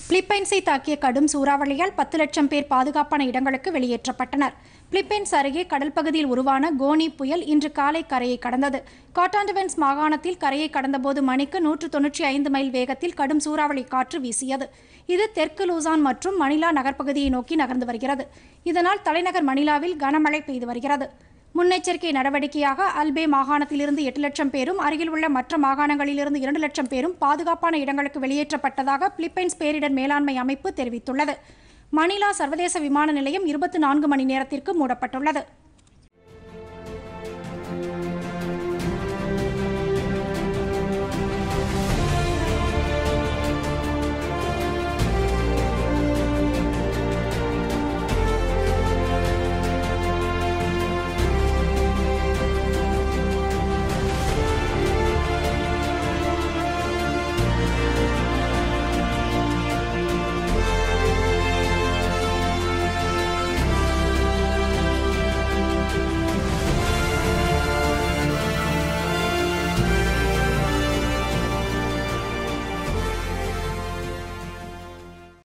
பிலிப்பைன்ஸை தாக்கிய கடும் சூறாவளியால் 10 லட்சம் பேர் பாதுகாப்பான இடங்களுக்கு வெளியேற்றப்பட்டனர். பிலிப்பைன்ஸ் அருகே கடல் பகுதியில் உருவான கோனி புயல் இன்று காலை கரையை கடந்தது. காட்டாண்டுவென்ஸ் மாகாணத்தில் கரையை கடந்தபோது மணிக்கு 195 மைல் வேகத்தில் கடும் சூறாவளி காற்று வீசியது. இது தெற்கு லூசான் மற்றும் மணிலா நகர்ப்பகுதியை நோக்கி நகர்ந்து வருகிறது. இதனால் தலைநகர் மணிலாவில் கனமழை பெய்து வருகிறது. முன்னெச்சரிக்கை நடவடிக்கையாக அல்பே மாகாணத்திலிருந்து 8 லட்சம் பேரும் அருகில் உள்ள மற்ற மாகாணங்களிலிருந்து 2 லட்சம் பேரும் பாதுகாப்பான இடங்களுக்கு வெளியேற்றப்பட்டதாக பிலிப்பைன்ஸ் பேரிடர் மேலாண்மை அமைப்பு தெரிவித்துள்ளது. மணிலா சர்வதேச விமான நிலையம் 24 மணி நேரத்திற்கு மூடப்பட்டுள்ளது.